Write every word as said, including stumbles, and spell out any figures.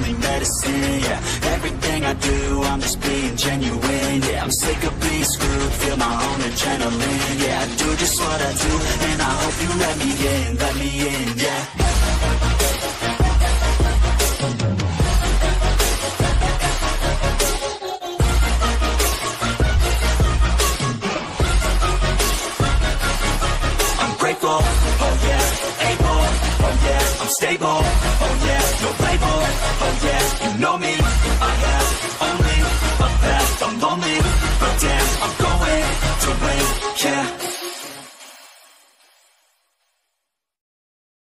only medicine, yeah. Everything I do, I'm just being genuine, yeah. I'm sick of being screwed, feel my own adrenaline, yeah. I do just what I do, and I hope you let me in, let me in, yeah. Oh yeah, able, oh yeah, I'm stable, oh yeah, no label, oh yeah, you know me.